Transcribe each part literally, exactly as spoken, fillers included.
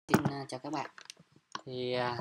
Xin à, chào các bạn. Thì à,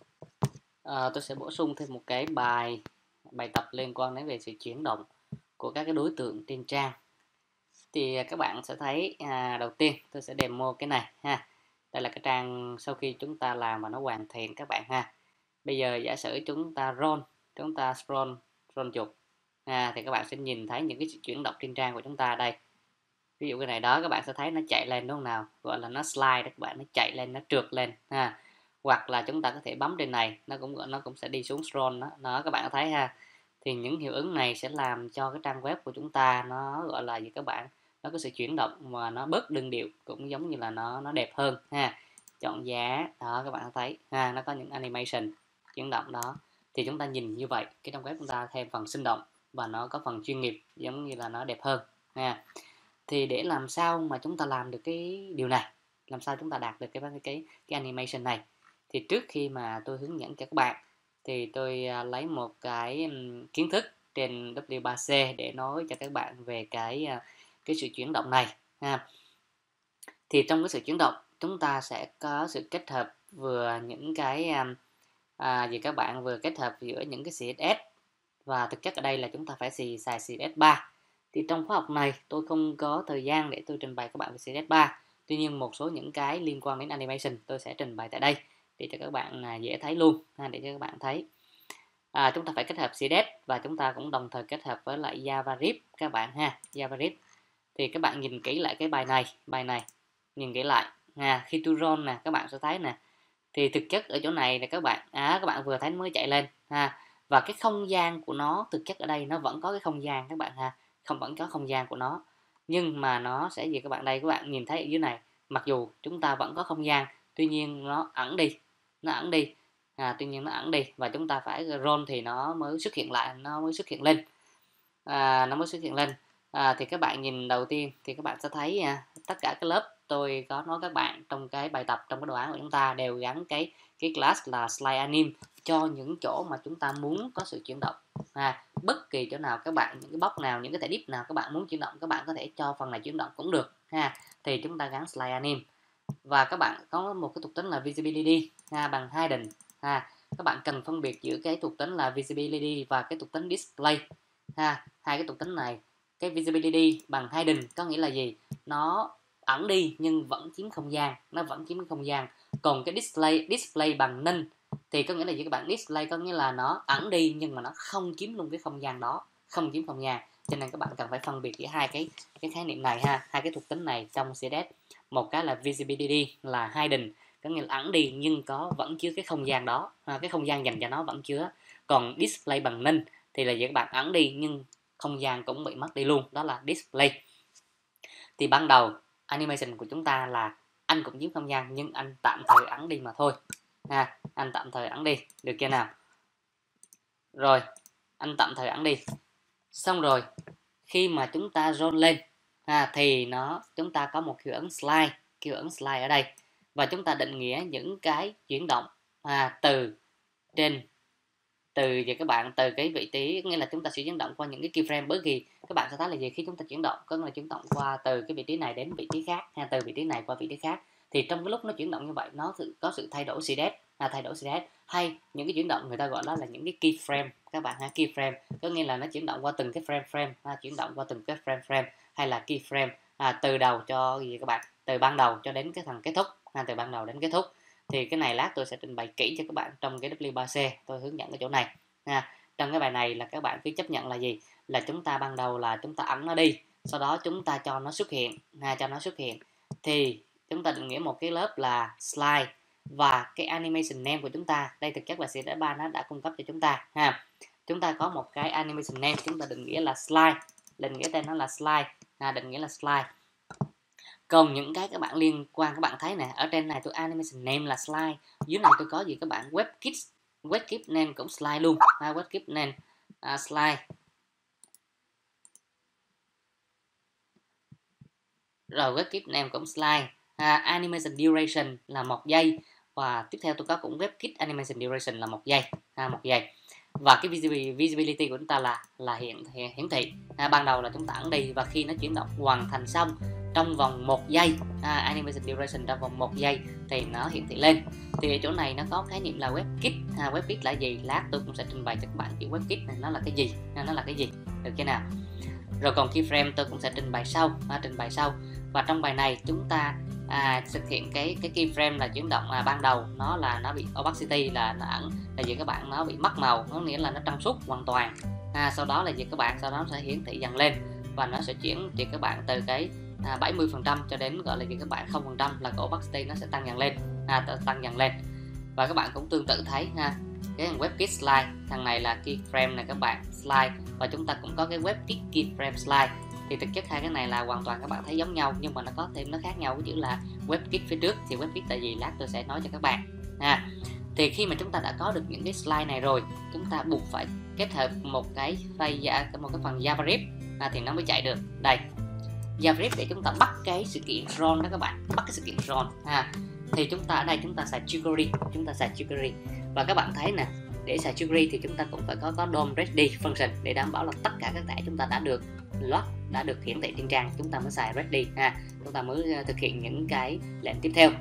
à, tôi sẽ bổ sung thêm một cái bài bài tập liên quan đến về sự chuyển động của các cái đối tượng trên trang. Thì à, các bạn sẽ thấy à, đầu tiên tôi sẽ demo cái này ha. Đây là cái trang sau khi chúng ta làm và nó hoàn thiện các bạn ha. Bây giờ giả sử chúng ta roll, chúng ta scroll scroll chuột ha, thì các bạn sẽ nhìn thấy những cái sự chuyển động trên trang của chúng ta đây. Ví dụ cái này đó, các bạn sẽ thấy nó chạy lên đúng không nào, gọi là nó slide đó các bạn, nó chạy lên, nó trượt lên ha. Hoặc là chúng ta có thể bấm trên này, nó cũng nó cũng sẽ đi xuống scroll đó, đó các bạn có thấy ha. Thì những hiệu ứng này sẽ làm cho cái trang web của chúng ta nó gọi là gì các bạn, nó có sự chuyển động mà nó bớt đơn điệu, cũng giống như là nó nó đẹp hơn ha. Chọn giá đó, các bạn thấy ha, nó có những animation chuyển động đó. Thì chúng ta nhìn như vậy, cái trang web chúng ta thêm phần sinh động và nó có phần chuyên nghiệp, giống như là nó đẹp hơn ha. Thì để làm sao mà chúng ta làm được cái điều này, làm sao chúng ta đạt được cái cái cái animation này, thì trước khi mà tôi hướng dẫn cho các bạn thì tôi lấy một cái kiến thức trên W ba C để nói cho các bạn về cái cái sự chuyển động này ha. Thì trong cái sự chuyển động chúng ta sẽ có sự kết hợp vừa những cái à, gì các bạn, vừa kết hợp giữa những cái xê ét ét, và thực chất ở đây là chúng ta phải xài, xài xê ét ét ba. Thì trong khóa học này tôi không có thời gian để tôi trình bày các bạn về xê ét ét ba. Tuy nhiên một số những cái liên quan đến animation tôi sẽ trình bày tại đây để cho các bạn à, dễ thấy luôn, ha, để cho các bạn thấy. À, chúng ta phải kết hợp xê ét ét và chúng ta cũng đồng thời kết hợp với lại JavaScript các bạn ha, JavaScript. Thì các bạn nhìn kỹ lại cái bài này, bài này nhìn kỹ lại ha, khi tôi roll nè các bạn sẽ thấy nè. Thì thực chất ở chỗ này là các bạn à, các bạn vừa thấy nó mới chạy lên ha, và cái không gian của nó thực chất ở đây nó vẫn có cái không gian các bạn ha, không vẫn có không gian của nó, nhưng mà nó sẽ gì các bạn, đây các bạn nhìn thấy ở dưới này, mặc dù chúng ta vẫn có không gian tuy nhiên nó ẩn đi, nó ẩn đi à, tuy nhiên nó ẩn đi và chúng ta phải roll thì nó mới xuất hiện lại, nó mới xuất hiện lên à, nó mới xuất hiện lên à, thì các bạn nhìn đầu tiên thì các bạn sẽ thấy à, tất cả cái lớp tôi có nói các bạn trong cái bài tập, trong cái đồ án của chúng ta đều gắn cái cái class là slide anim cho những chỗ mà chúng ta muốn có sự chuyển động à, bất kỳ chỗ nào các bạn, những cái box nào, những cái thẻ div nào các bạn muốn chuyển động, các bạn có thể cho phần này chuyển động cũng được ha. Thì chúng ta gắn slide anim và các bạn có một cái thuộc tính là visibility ha, bằng hidden ha. Các bạn cần phân biệt giữa cái thuộc tính là visibility và cái thuộc tính display ha. Hai cái thuộc tính này, cái visibility bằng hidden có nghĩa là gì, nó ẩn đi nhưng vẫn chiếm không gian, nó vẫn chiếm không gian. Còn cái display display bằng none thì có nghĩa là gì các bạn, display có nghĩa là nó ẩn đi nhưng mà nó không chiếm luôn cái không gian đó, không chiếm không gian. Cho nên các bạn cần phải phân biệt giữa hai cái cái khái niệm này ha, hai cái thuộc tính này trong xê ét ét. Một cái là visibility là hidden, có nghĩa là ẩn đi nhưng có vẫn chứa cái không gian đó, à, cái không gian dành cho nó vẫn chứa. Còn display bằng none thì là gì các bạn, ẩn đi nhưng không gian cũng bị mất đi luôn, đó là display. Thì ban đầu animation của chúng ta là anh cũng chiếm không gian nhưng anh tạm thời ẩn đi mà thôi ha, anh tạm thời ẩn đi, được chưa nào? Rồi anh tạm thời ẩn đi, xong rồi khi mà chúng ta roll lên ha, thì nó chúng ta có một hiệu ứng slide, hiệu ứng slide ở đây, và chúng ta định nghĩa những cái chuyển động à, từ trên từ về các bạn, từ cái vị trí, nghĩa là chúng ta sẽ chuyển động qua những cái keyframe, bởi vì các bạn sẽ thấy là gì, khi chúng ta chuyển động có nghĩa là chuyển động qua từ cái vị trí này đến vị trí khác ha, từ vị trí này qua vị trí khác. Thì trong cái lúc nó chuyển động như vậy nó có sự thay đổi xê ét ét à, thay đổi xê ét ét, hay những cái chuyển động người ta gọi đó là những cái keyframe các bạn ha. Keyframe có nghĩa là nó chuyển động qua từng cái frame frame ha, chuyển động qua từng cái frame frame hay là keyframe à, từ đầu cho gì các bạn, từ ban đầu cho đến cái thằng kết thúc ha, từ ban đầu đến kết thúc. Thì cái này lát tôi sẽ trình bày kỹ cho các bạn trong cái W ba C, tôi hướng dẫn cái chỗ này ha. Trong cái bài này là các bạn cứ chấp nhận là gì, là chúng ta ban đầu là chúng ta ẩn nó đi, sau đó chúng ta cho nó xuất hiện ha, cho nó xuất hiện thì chúng ta định nghĩa một cái lớp là slide, và cái animation name của chúng ta đây thực chất là xê ét ét ba nó đã cung cấp cho chúng ta ha. Chúng ta có một cái animation name, chúng ta định nghĩa là slide, định nghĩa tên nó là slide ha, định nghĩa là slide. Còn những cái các bạn liên quan, các bạn thấy nè, ở trên này tôi animation name là slide, dưới này tôi có gì các bạn, WebKit, WebKit name cũng slide luôn ha, WebKit name uh, slide. Rồi WebKit name cũng slide ha, animation duration là một giây, và tiếp theo tôi có cũng WebKit animation duration là một giây ha, một giây. Và cái visibility của chúng ta là là hiện hiển thị ha, ban đầu là chúng ta ẩn đi, và khi nó chuyển động hoàn thành xong trong vòng một giây, à, animation duration trong vòng một giây thì nó hiển thị lên. Thì ở chỗ này nó có khái niệm là WebKit. À, WebKit là gì? Lát tôi cũng sẽ trình bày cho các bạn chữ WebKit này nó là cái gì, à, nó là cái gì, được chưa nào? Rồi còn keyframe tôi cũng sẽ trình bày sau, à, trình bày sau. Và trong bài này chúng ta à, thực hiện cái cái keyframe là chuyển động, à, ban đầu nó là nó bị opacity là nó ẩn là gì các bạn, nó bị mất màu, nó nghĩa là nó trong suốt hoàn toàn. À, sau đó là gì các bạn, sau đó nó sẽ hiển thị dần lên và nó sẽ chuyển thì các bạn từ cái à, bảy mươi phần trăm cho đến gọi là gì các bạn không phần trăm là cái opacity nó sẽ tăng dần lên, à, tăng dần lên. Và các bạn cũng tương tự thấy ha, cái thằng WebKit slide, thằng này là keyframe này các bạn, slide, và chúng ta cũng có cái WebKit keyframe slide. Thì thực chất hai cái này là hoàn toàn các bạn thấy giống nhau, nhưng mà nó có thêm nó khác nhau, cái chữ là WebKit phía trước. Thì WebKit là gì lát tôi sẽ nói cho các bạn. À, thì khi mà chúng ta đã có được những cái slide này rồi, chúng ta buộc phải kết hợp một cái file, một cái phần JavaScript, à, thì nó mới chạy được. Đây, JavaScript để chúng ta bắt cái sự kiện run đó các bạn, bắt cái sự kiện run. À, thì chúng ta ở đây chúng ta xài jQuery, chúng ta xài jQuery và các bạn thấy nè, để xài jQuery thì chúng ta cũng phải có có đê ô em ready function để đảm bảo là tất cả các thẻ chúng ta đã được load, đã được hiển thị trên trang, chúng ta mới xài ready, ha, chúng ta mới thực hiện những cái lệnh tiếp theo.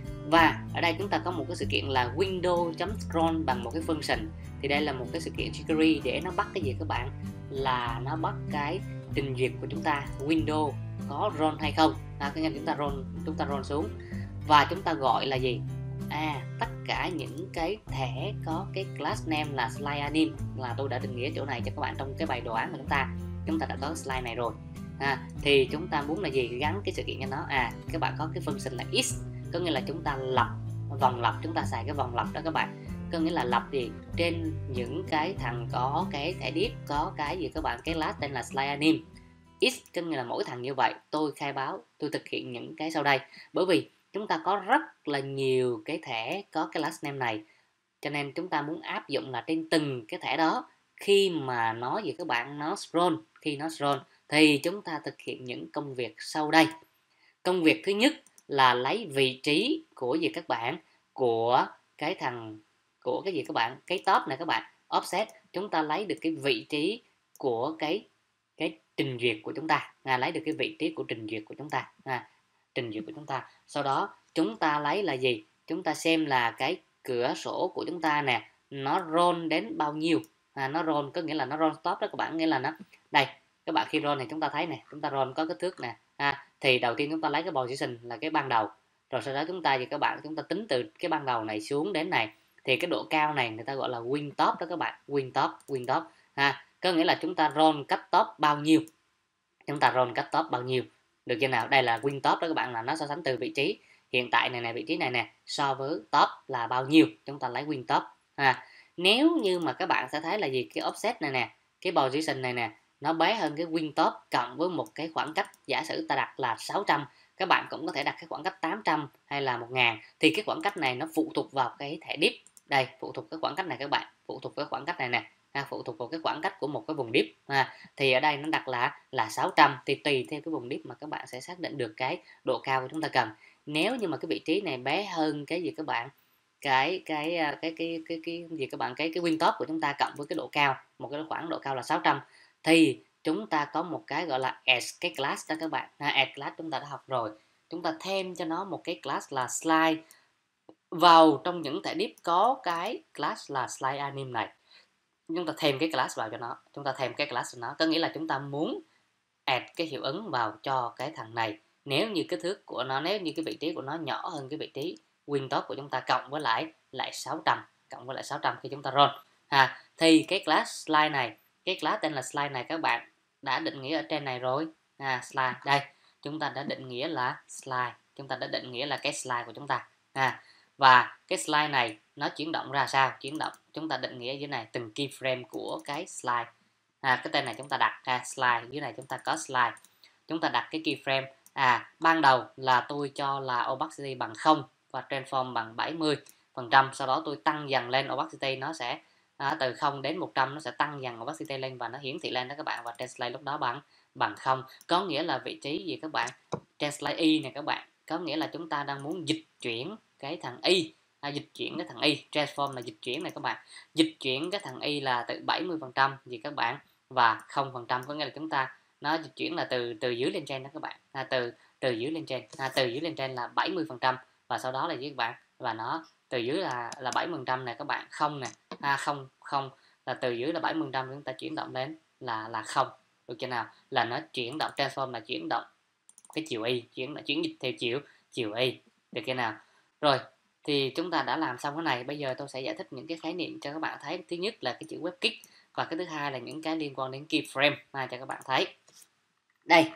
Và ở đây chúng ta có một cái sự kiện là window.scroll bằng một cái function. Thì đây là một cái sự kiện jQuery để nó bắt cái gì các bạn, là nó bắt cái trình duyệt của chúng ta, window có roll hay không, à, cái chúng ta roll chúng ta roll xuống và chúng ta gọi là gì, à, tất cả những cái thẻ có cái class name là slide anim, là tôi đã định nghĩa chỗ này cho các bạn trong cái bài đồ án của chúng ta chúng ta đã có slide này rồi. À, thì chúng ta muốn là gì, gắn cái sự kiện cho nó, à, các bạn có cái function là is, có nghĩa là chúng ta lập vòng lặp, chúng ta xài cái vòng lặp đó các bạn, có nghĩa là lặp gì trên những cái thằng có cái thẻ div có cái gì các bạn, cái class tên là slide anim. Is có nghĩa là mỗi thằng như vậy tôi khai báo, tôi thực hiện những cái sau đây, bởi vì chúng ta có rất là nhiều cái thẻ có cái last name này, cho nên chúng ta muốn áp dụng là trên từng cái thẻ đó, khi mà nó gì các bạn, nó scroll, khi nó scroll thì chúng ta thực hiện những công việc sau đây. Công việc thứ nhất là lấy vị trí của gì các bạn, của cái thằng của cái gì các bạn, cái top này các bạn, offset, chúng ta lấy được cái vị trí của cái cái trình duyệt của chúng ta, à, lấy được cái vị trí của trình duyệt của chúng ta, à, trình duyệt của chúng ta. Sau đó chúng ta lấy là gì, chúng ta xem là cái cửa sổ của chúng ta nè, nó roll đến bao nhiêu, à, nó roll có nghĩa là nó roll stop đó các bạn, nghĩa là nó đây các bạn, khi roll này chúng ta thấy nè, chúng ta roll có kích thước nè, à, thì đầu tiên chúng ta lấy cái position là cái ban đầu, rồi sau đó chúng ta gì các bạn, chúng ta tính từ cái ban đầu này xuống đến này, thì cái độ cao này người ta gọi là win top đó các bạn, win top, win top, ha, có nghĩa là chúng ta roll cách top bao nhiêu, chúng ta roll cách top bao nhiêu, được chưa nào? Đây là win top đó các bạn, là nó so sánh từ vị trí hiện tại này nè, vị trí này nè so với top là bao nhiêu, chúng ta lấy win top. À, nếu như mà các bạn sẽ thấy là gì, cái offset này nè, cái position này nè, nó bé hơn cái win top cộng với một cái khoảng cách, giả sử ta đặt là sáu trăm, các bạn cũng có thể đặt cái khoảng cách tám trăm hay là một nghìn, thì cái khoảng cách này nó phụ thuộc vào cái thẻ div. Đây, phụ thuộc cái khoảng cách này các bạn, phụ thuộc cái khoảng cách này nè, à, phụ thuộc vào cái khoảng cách của một cái vùng div, à, thì ở đây nó đặt là là sáu trăm, thì tùy theo cái vùng div mà các bạn sẽ xác định được cái độ cao của chúng ta cần. Nếu như mà cái vị trí này bé hơn cái gì các bạn, cái cái cái cái cái cái, cái gì các bạn, cái cái win top của chúng ta cộng với cái độ cao, một cái khoảng độ cao là sáu trăm, thì chúng ta có một cái gọi là add cái class đó các bạn, à, add class chúng ta đã học rồi, chúng ta thêm cho nó một cái class là slide vào trong những thẻ div có cái class là slide anim này, chúng ta thêm cái class vào cho nó, chúng ta thêm cái class cho nó, có nghĩa là chúng ta muốn add cái hiệu ứng vào cho cái thằng này, nếu như cái thước của nó, nếu như cái vị trí của nó nhỏ hơn cái vị trí win top của chúng ta, cộng với lại lại sáu trăm, cộng với lại sáu trăm khi chúng ta roll, ha, thì cái class slide này, cái class tên là slide này các bạn đã định nghĩa ở trên này rồi, à, slide đây, chúng ta đã định nghĩa là slide, chúng ta đã định nghĩa là cái slide của chúng ta, à, và cái slide này nó chuyển động ra sao, chuyển động chúng ta định nghĩa dưới này từng keyframe của cái slide, à, cái tên này chúng ta đặt, à, slide, dưới này chúng ta có slide, chúng ta đặt cái keyframe, à, ban đầu là tôi cho là opacity bằng không và transform bằng bảy mươi phần trăm, sau đó tôi tăng dần lên opacity, nó sẽ à, từ không đến một trăm nó sẽ tăng dần opacity lên và nó hiển thị lên đó các bạn, và translate lúc đó bằng bằng không, có nghĩa là vị trí gì các bạn, translate y này các bạn, có nghĩa là chúng ta đang muốn dịch chuyển cái thằng y, à, dịch chuyển cái thằng y, transform là dịch chuyển này các bạn, dịch chuyển cái thằng y là từ bảy mươi phần trăm gì các bạn và không phần trăm, có nghĩa là chúng ta nó dịch chuyển là từ từ dưới lên trên đó các bạn, à, từ từ từ dưới lên trên, à, từ dưới lên trên là bảy mươi phần trăm và sau đó là gì các bạn, và nó từ dưới là là bảy mươi phần trăm này các bạn, không nè, à, không không là từ dưới là bảy mươi phần trăm chúng ta chuyển động đến là là không, được chưa nào, là nó chuyển động transform là chuyển động cái chiều y, chuyển chuyển dịch theo chiều chiều y, được chưa nào. Rồi thì chúng ta đã làm xong cái này, bây giờ tôi sẽ giải thích những cái khái niệm cho các bạn thấy. Thứ nhất là cái chữ WebKit và cái thứ hai là những cái liên quan đến keyframe à, cho các bạn thấy. Đây,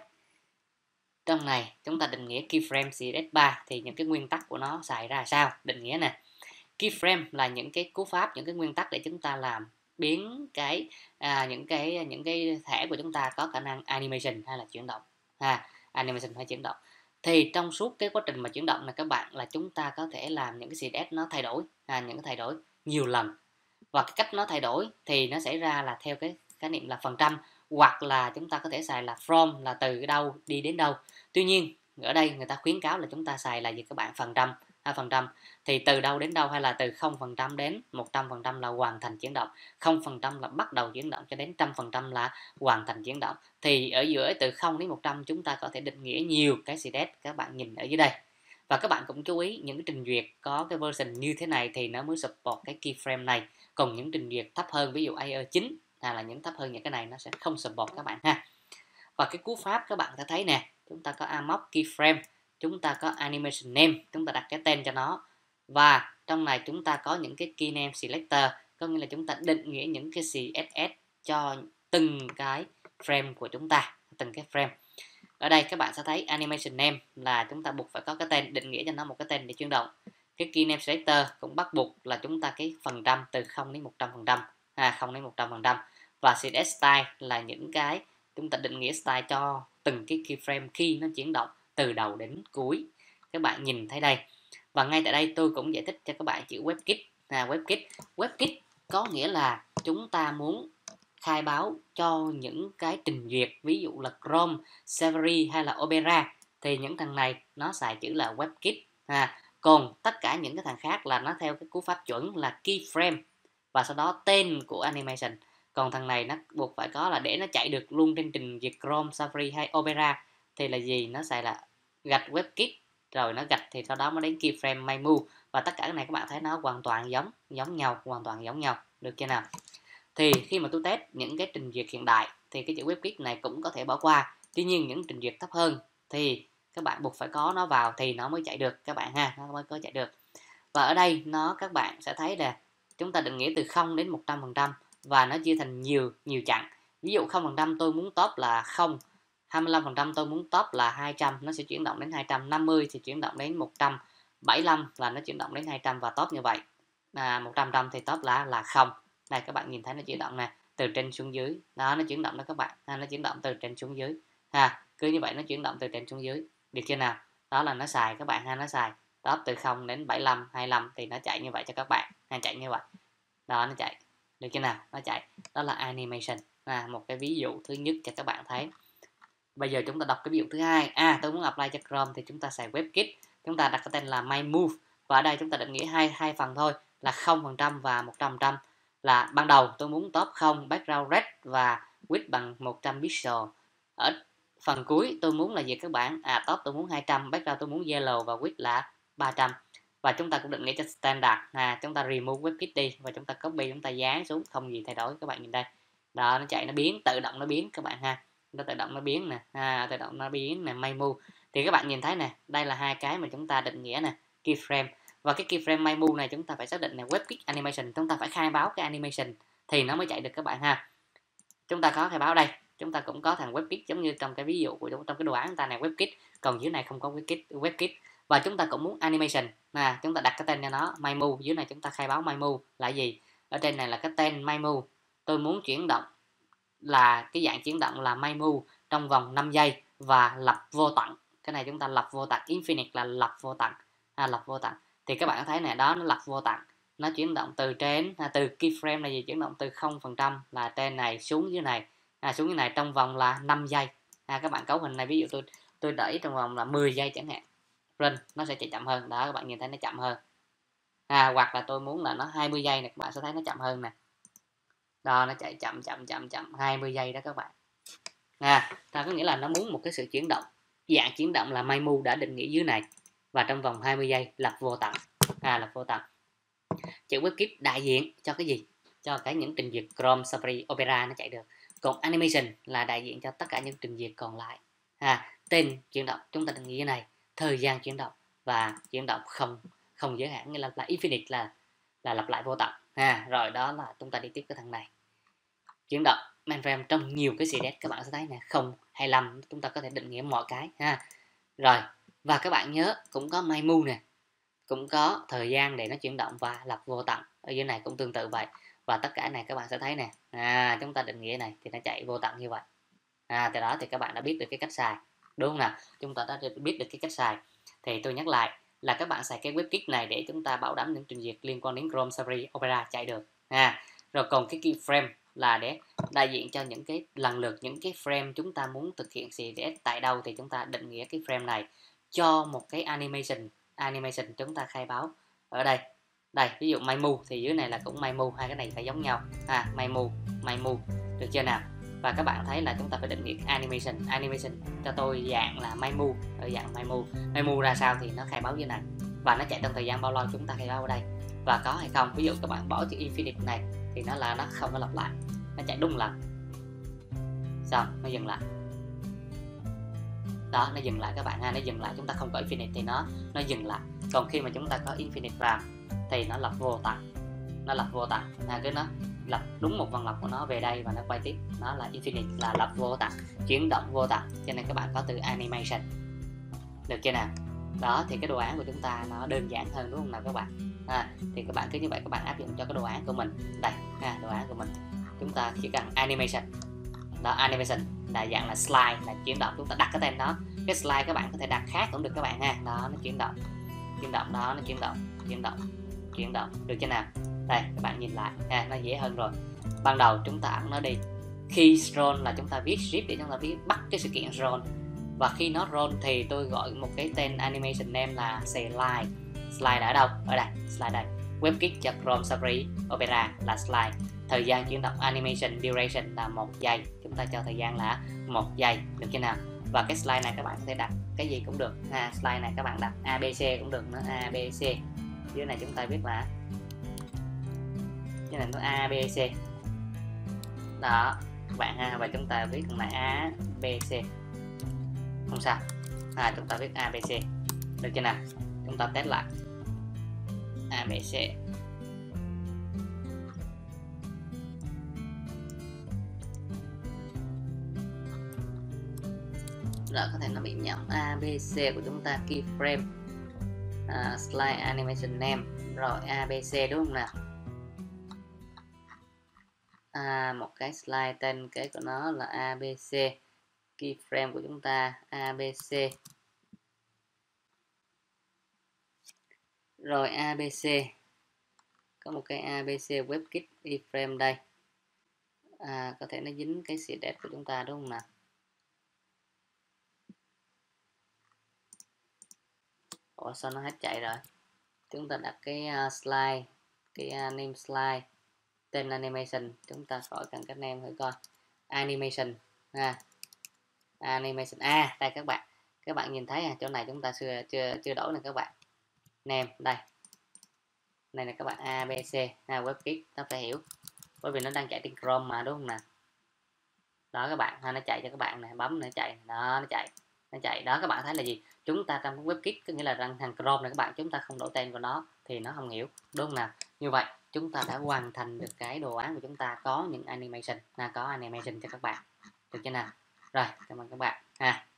trong này chúng ta định nghĩa keyframe xê ét ba thì những cái nguyên tắc của nó xài ra sao. Định nghĩa nè, keyframe là những cái cú pháp, những cái nguyên tắc để chúng ta làm biến cái à, những cái những cái thẻ của chúng ta có khả năng animation hay là chuyển động, ha, animation hay chuyển động. Thì trong suốt cái quá trình mà chuyển động này các bạn, là chúng ta có thể làm những cái xê ét nó thay đổi, à, những cái thay đổi nhiều lần, và cái cách nó thay đổi thì nó sẽ ra là theo cái khái niệm là phần trăm, hoặc là chúng ta có thể xài là from là từ đâu đi đến đâu. Tuy nhiên ở đây người ta khuyến cáo là chúng ta xài là gì các bạn, phần trăm, hai phần trăm, thì từ đâu đến đâu, hay là từ không phần trăm đến một trăm phần trăm là hoàn thành chuyển động, không phần trăm là bắt đầu chuyển động cho đến một trăm phần trăm là hoàn thành chuyển động. Thì ở giữa từ không đến một trăm chúng ta có thể định nghĩa nhiều cái xê ét, các bạn nhìn ở dưới đây. Và các bạn cũng chú ý những cái trình duyệt có cái version như thế này thì nó mới support cái keyframe này, còn những trình duyệt thấp hơn, ví dụ a e chín hay là những thấp hơn những cái này nó sẽ không support các bạn ha. Và cái cú pháp các bạn sẽ thấy nè, chúng ta có amok keyframe, chúng ta có animation name, chúng ta đặt cái tên cho nó, và trong này chúng ta có những cái key name selector, có nghĩa là chúng ta định nghĩa những cái xê ét ét cho từng cái frame của chúng ta, từng cái frame. Ở đây các bạn sẽ thấy animation name là chúng ta buộc phải có cái tên, định nghĩa cho nó một cái tên để chuyển động. Cái key name selector cũng bắt buộc là chúng ta cái phần trăm từ không đến một trăm phần trăm, à, không đến một trăm phần trăm. Và xê ét style là những cái chúng ta định nghĩa style cho từng cái keyframe khi nó chuyển động từ đầu đến cuối. Các bạn nhìn thấy đây. Và ngay tại đây tôi cũng giải thích cho các bạn chữ WebKit. À, WebKit, WebKit có nghĩa là chúng ta muốn khai báo cho những cái trình duyệt, ví dụ là Chrome, Safari hay là Opera, thì những thằng này nó xài chữ là WebKit. À, còn tất cả những cái thằng khác là nó theo cái cú pháp chuẩn là keyframe và sau đó tên của animation. Còn thằng này nó buộc phải có là để nó chạy được luôn trên trình duyệt Chrome, Safari hay Opera thì là gì, nó xài là gạch WebKit, rồi nó gạch thì sau đó mới đến keyframe my move. Và tất cả cái này các bạn thấy nó hoàn toàn giống giống nhau, hoàn toàn giống nhau, được chưa nào. Thì khi mà tôi test những cái trình duyệt hiện đại thì cái chữ WebKit này cũng có thể bỏ qua. Tuy nhiên những trình duyệt thấp hơn thì các bạn buộc phải có nó vào thì nó mới chạy được các bạn ha, nó mới có chạy được. Và ở đây nó các bạn sẽ thấy là chúng ta định nghĩa từ không đến một trăm phần trăm và nó chia thành nhiều nhiều chặng. Ví dụ không phần trăm tôi muốn top là không, hai mươi lăm phần trăm tôi muốn top là hai trăm, nó sẽ chuyển động đến hai trăm năm mươi thì chuyển động đến một trăm bảy mươi lăm là nó chuyển động đến hai trăm và top như vậy. À, một trăm trăm thì top là là không. Đây các bạn nhìn thấy nó chuyển động nè, từ trên xuống dưới. Đó, nó chuyển động đó các bạn. À, nó chuyển động từ trên xuống dưới. Ha, cứ như vậy nó chuyển động từ trên xuống dưới. Được chưa nào? Đó là nó xài các bạn ha, nó xài top từ không đến bảy mươi lăm, hai mươi lăm thì nó chạy như vậy cho các bạn. Ha, chạy như vậy. Đó, nó chạy. Được chưa nào? Nó chạy. Đó là animation. À, một cái ví dụ thứ nhất cho các bạn thấy. Bây giờ chúng ta đọc cái ví dụ thứ hai. À, tôi muốn apply cho Chrome thì chúng ta xài WebKit. Chúng ta đặt cái tên là myMove. Và ở đây chúng ta định nghĩa hai hai phần thôi, là không phần trăm và một trăm phần trăm. Là ban đầu tôi muốn top không, background red và width bằng một trăm pixel. Ở phần cuối tôi muốn là gì các bạn? À, top tôi muốn hai trăm, background tôi muốn yellow và width là ba trăm. Và chúng ta cũng định nghĩa cho standard. À, chúng ta remove WebKit đi và chúng ta copy, chúng ta dán xuống, không gì thay đổi. Các bạn nhìn đây. Đó, nó chạy, nó biến, tự động nó biến các bạn ha. Nó tự động nó biến nè, à, tự động nó biến nè, myMove. Thì các bạn nhìn thấy nè, đây là hai cái mà chúng ta định nghĩa nè, keyframe. Và cái keyframe myMove này chúng ta phải xác định là WebKit animation, chúng ta phải khai báo cái animation thì nó mới chạy được các bạn ha. Chúng ta có khai báo đây, chúng ta cũng có thằng WebKit giống như trong cái ví dụ của chúng trong cái đồ án chúng ta này WebKit, còn dưới này không có WebKit, WebKit. Và chúng ta cũng muốn animation, là chúng ta đặt cái tên cho nó myMove, dưới này chúng ta khai báo myMove là gì? Ở trên này là cái tên myMove. Tôi muốn chuyển động là cái dạng chuyển động là myMove trong vòng năm giây và lập vô tận. Cái này chúng ta lập vô tận, infinite là lập vô tận. À, lập vô tận. Thì các bạn thấy này, đó nó lập vô tận. Nó chuyển động từ trên à, từ keyframe là gì? Chuyển động từ không phần trăm là trên này xuống dưới này. À, xuống dưới này trong vòng là năm giây. À, các bạn cấu hình này, ví dụ tôi tôi đẩy trong vòng là mười giây chẳng hạn. Run nó sẽ chạy chậm hơn. Đó, các bạn nhìn thấy nó chậm hơn. À, hoặc là tôi muốn là nó hai mươi giây này, các bạn sẽ thấy nó chậm hơn nè. Đó, nó chạy chậm chậm chậm chậm hai mươi giây đó các bạn. À, ta có nghĩa là nó muốn một cái sự chuyển động dạng chuyển động là menu đã định nghĩa dưới này, và trong vòng hai mươi giây lặp vô tận. À, lặp vô tận. Chữ WebKit đại diện cho cái gì? Cho cái những trình duyệt Chrome, Safari, Opera nó chạy được. Còn animation là đại diện cho tất cả những trình duyệt còn lại. À, tên chuyển động chúng ta định nghĩa này, thời gian chuyển động và chuyển động không không giới hạn, nghĩa là, là infinite, là là lặp lại vô tận. À, rồi đó là chúng ta đi tiếp cái thằng này. Chuyển động mainframe trong nhiều cái series các bạn sẽ thấy nè, không hai lăm chúng ta có thể định nghĩa mọi cái ha. Rồi, và các bạn nhớ cũng có menu nè, cũng có thời gian để nó chuyển động và lặp vô tận. Ở dưới này cũng tương tự vậy. Và tất cả này các bạn sẽ thấy nè, à, chúng ta định nghĩa này thì nó chạy vô tận như vậy. À, từ đó thì các bạn đã biết được cái cách xài, đúng không nào? Chúng ta đã biết được cái cách xài. Thì tôi nhắc lại là các bạn xài cái WebKit này để chúng ta bảo đảm những trình duyệt liên quan đến Chrome, Safari, Opera chạy được. À, rồi còn cái keyframe là để đại diện cho những cái lần lượt những cái frame chúng ta muốn thực hiện xê ét tại đâu, thì chúng ta định nghĩa cái frame này cho một cái animation. Animation chúng ta khai báo ở đây. Đây, ví dụ menu thì dưới này là cũng menu, hai cái này phải giống nhau. À, menu, menu, được chưa nào? Và các bạn thấy là chúng ta phải định nghĩa animation. Animation cho tôi dạng là menu, ở dạng menu. Menu ra sao thì nó khai báo dưới này. Và nó chạy trong thời gian bao lâu chúng ta khai báo ở đây. Và có hay không, ví dụ các bạn bỏ chữ infinite này thì nó là nó không có lặp lại, nó chạy đúng lần, xong nó dừng lại. Đó, nó dừng lại các bạn ha, nó dừng lại. Chúng ta không có infinite thì nó nó dừng lại. Còn khi mà chúng ta có infinite vào thì nó lặp vô tận, nó lặp vô tận. À, cứ nó lặp đúng một vòng lặp của nó về đây và nó quay tiếp, nó là infinite, là lặp vô tận, chuyển động vô tận. Cho nên các bạn có từ animation, được chưa nào? Đó, thì cái đồ án của chúng ta nó đơn giản hơn, đúng không nào các bạn? À, thì các bạn cứ như vậy các bạn áp dụng cho cái đồ án của mình. Đây, ha, đồ án của mình chúng ta chỉ cần animation. Đó, animation là dạng là slide, là chuyển động, chúng ta đặt cái tên đó. Cái slide các bạn có thể đặt khác cũng được các bạn ha. Đó, nó chuyển động, chuyển động, đó, nó chuyển động, chuyển động, chuyển động, được chưa nào? Đây, các bạn nhìn lại ha, nó dễ hơn rồi. Ban đầu chúng ta ẩn nó đi. Khi roll là chúng ta viết script để chúng ta viết bắt cái sự kiện roll. Và khi nó roll thì tôi gọi một cái tên animation name là slide. Slide ở đâu? Ở đây, slide đây. WebKit cho Chrome, Safari, Opera là slide. Thời gian chuyển động animation duration là một giây. Chúng ta cho thời gian là một giây, được chưa nào? Và cái slide này các bạn có thể đặt cái gì cũng được. Ha, slide này các bạn đặt a bê xê cũng được nữa, a bê xê. Dưới này chúng ta viết là dưới này có a bê xê. Đó, các bạn ha, và chúng ta viết là a bê xê. Không sao. À, chúng ta viết a bê xê. Được chưa nào? Chúng ta test lại. a bê xê. Rồi, có thể nó bị nhầm a bê xê của chúng ta, keyframe, à, slide animation name, rồi a bê xê đúng không nào? À, một cái slide tên cái của nó là a bê xê, keyframe của chúng ta a bê xê. Rồi a bê xê có một cái a bê xê WebKit keyframe đây. À, có thể nó dính cái xê đét của chúng ta đúng không nào? Ủa sao nó hết chạy rồi? Chúng ta đặt cái uh, slide, cái uh, name slide, tên animation, chúng ta khỏi cần cái name thử coi. Animation ha. Animation. À, đây các bạn. Các bạn nhìn thấy à, chỗ này chúng ta chưa chưa chưa đổi này các bạn. Name đây. Này là các bạn a bê xê ha, WebKit nó phải hiểu. Bởi vì nó đang chạy trên Chrome mà đúng không nào? Đó các bạn, ha, nó chạy cho các bạn này, bấm nó chạy, đó nó chạy. Nó chạy đó, các bạn thấy là gì? Chúng ta trong cái WebKit có nghĩa là rằng thằng Chrome này các bạn, chúng ta không đổi tên của nó thì nó không hiểu, đúng không nào? Như vậy chúng ta đã hoàn thành được cái đồ án của chúng ta, có những animation, là có animation cho các bạn, được chưa nào? Rồi, cảm ơn các bạn ha.